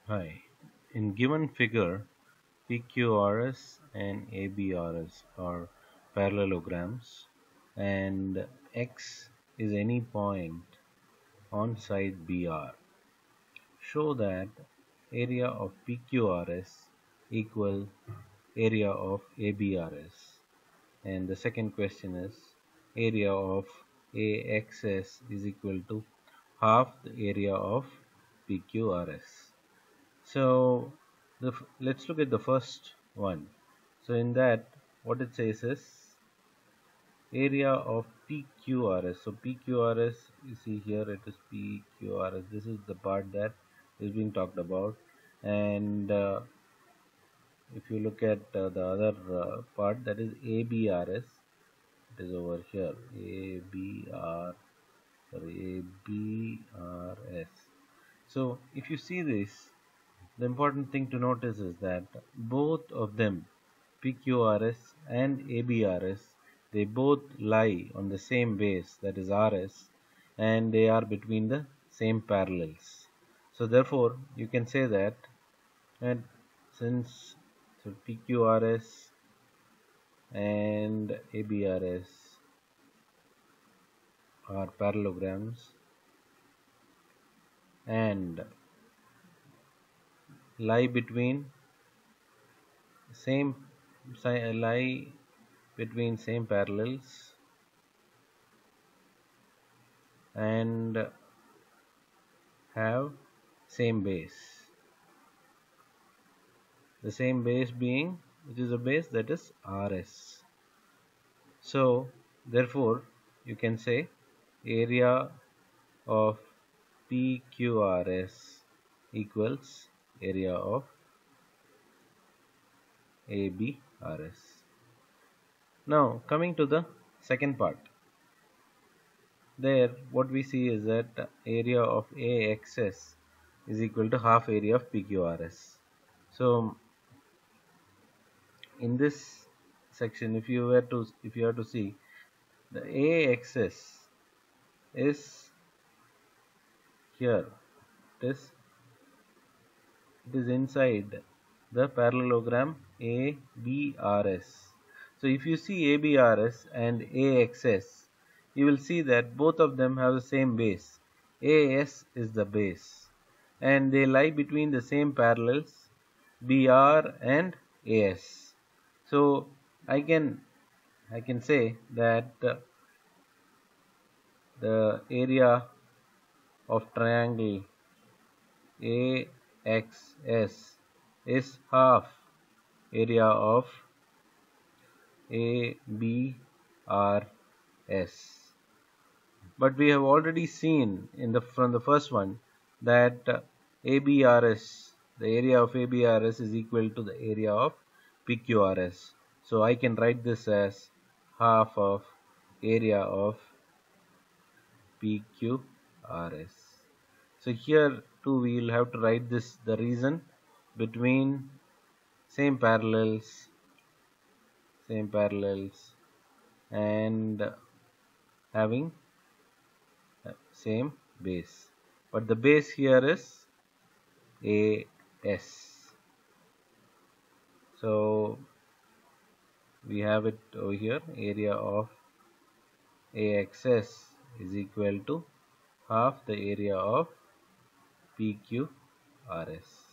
Hi. In given figure, PQRS and ABRS are parallelograms, and X is any point on side BR. Show that area of PQRS equal area of ABRS. And the second question is area of AXS is equal to half the area of PQRS. So let's look at the first one. So in that, what it says is area of PQRS. So PQRS, you see here it is PQRS. This is the part that is being talked about. And if you look at the other part, that is ABRS. It is over here. ABRS. So if you see this, the important thing to notice is that both of them, PQRS and ABRS, they both lie on the same base, that is RS, and they are between the same parallels. So therefore, you can say that, and since PQRS and ABRS are parallelograms and lie between same lie between same parallels and have same base. The same base being, which is a base, that is RS. So therefore you can say area of PQRS equals area of ABRS. Now coming to the second part. There what we see is that area of AXS is equal to half area of PQRS. So in this section, if you have to see, the AXS is here. It is inside the parallelogram ABRS. So if you see ABRS and AXS, you will see that both of them have the same base. AS is the base, and they lie between the same parallels BR and AS. So I can say that the area of triangle AXS is half area of ABRS. But we have already seen from the first one that ABRS, the area of ABRS is equal to the area of PQRS. So I can write this as half of area of PQRS. So here too we will have to write this, the reason between same parallels and having same base, but the base here is AS. So we have it over here, area of AXS is equal to half the area of PQRS.